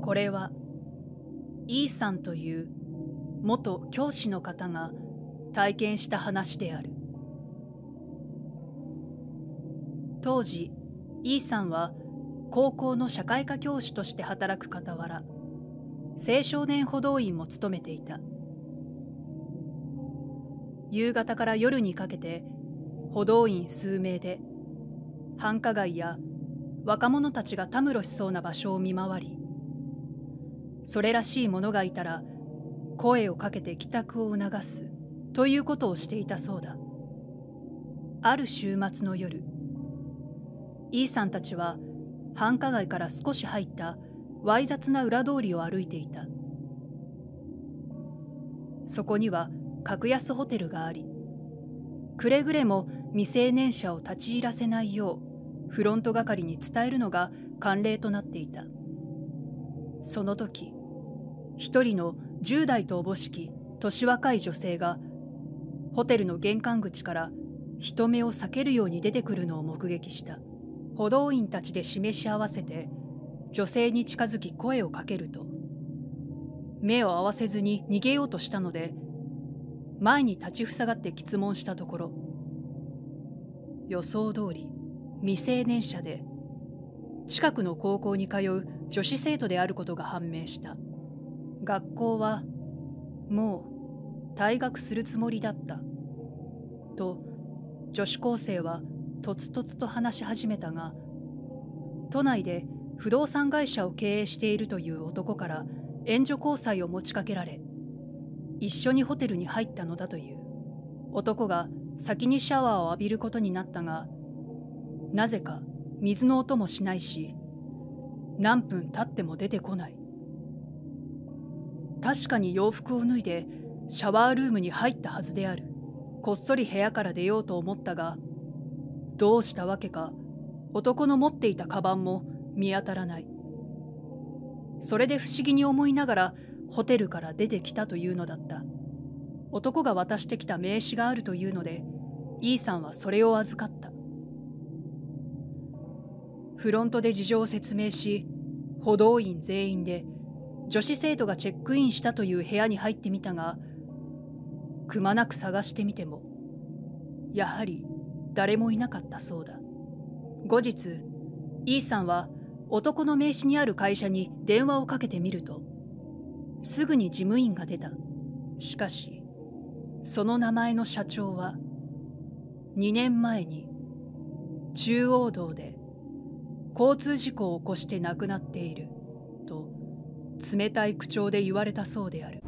これはイーさんという元教師の方が体験した話である。当時イーさんは高校の社会科教師として働く傍ら、青少年補導員も務めていた。夕方から夜にかけて補導員数名で繁華街や若者たちがたむろしそうな場所を見回り、それらしい者がいたら声をかけて帰宅を促すということをしていたそうだ。ある週末の夜、イーさんたちは繁華街から少し入ったわい雑な裏通りを歩いていた。そこには格安ホテルがあり、くれぐれも未成年者を立ち入らせないようフロント係に伝えるのが慣例となっていた。その時、一人の10代とおぼしき年若い女性がホテルの玄関口から人目を避けるように出てくるのを目撃した。補導員たちで示し合わせて女性に近づき声をかけると、目を合わせずに逃げようとしたので、前に立ちふさがって詰問したところ、予想通り未成年者で近くの高校に通う女子生徒であることが判明した。学校はもう退学するつもりだったと女子高生はとつとつと話し始めたが、都内で不動産会社を経営しているという男から援助交際を持ちかけられ、一緒にホテルに入ったのだという。男が先にシャワーを浴びることになったが、なぜか水の音もしないし、何分経っても出てこない。確かに洋服を脱いでシャワールームに入ったはずである。こっそり部屋から出ようと思ったが、どうしたわけか男の持っていたカバンも見当たらない。それで不思議に思いながらホテルから出てきたというのだった。男が渡してきた名刺があるというので、イーさんはそれを預かった。フロントで事情を説明し、補導員全員で女子生徒がチェックインしたという部屋に入ってみたが、くまなく探してみてもやはり誰もいなかったそうだ。後日イーさんは男の名刺にある会社に電話をかけてみると、すぐに事務員が出た。しかしその名前の社長は2年前に中央道で交通事故を起こして亡くなっていると冷たい口調で言われたそうである。